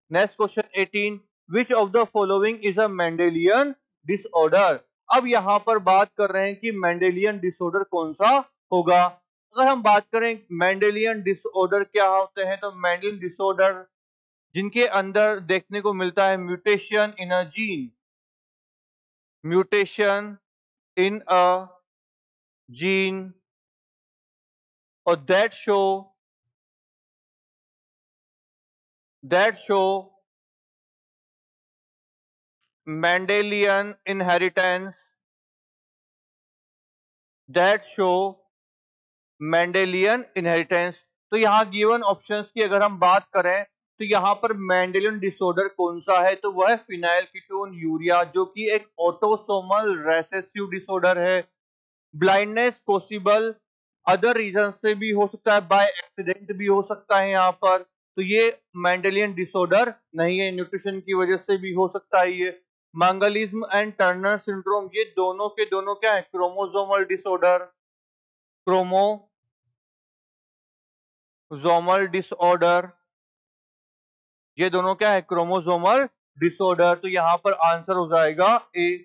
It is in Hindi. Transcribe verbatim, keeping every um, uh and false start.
Next question eighteen, which of the following is a Mendelian disorder. अब यहां पर बात कर रहे हैं कि मेंडेलियन डिसऑर्डर कौन सा होगा। अगर हम बात करें मेंडेलियन डिसऑर्डर क्या होते हैं, तो मेंडेलियन डिसऑर्डर जिनके अंदर देखने को मिलता है mutation in a gene, mutation in a gene, और that show that show Mendelian inheritance that show Mendelian inheritance। तो यहाँ गिवन ऑप्शंस की अगर हम बात करें तो यहाँ पर मेंडेलियन डिसऑर्डर कौन सा है, तो वह है फिनाइल कीटोन यूरिया, जो कि एक ऑटोसोमल रेसेसिव डिसऑर्डर है। ब्लाइंडनेस पॉसिबल अदर रीजन से भी हो सकता है, बाय एक्सीडेंट भी हो सकता है यहाँ पर, तो ये मेंडेलियन डिसऑर्डर नहीं है, न्यूट्रिशन की वजह से भी हो सकता है ये। मंगलिज्म एंड टर्नर सिंड्रोम, ये दोनों के दोनों क्या है, क्रोमोसोमल डिसऑर्डर, क्रोमोसोमल डिसऑर्डर, ये दोनों क्या है, क्रोमोसोमल डिसऑर्डर। तो यहां पर आंसर हो जाएगा ए।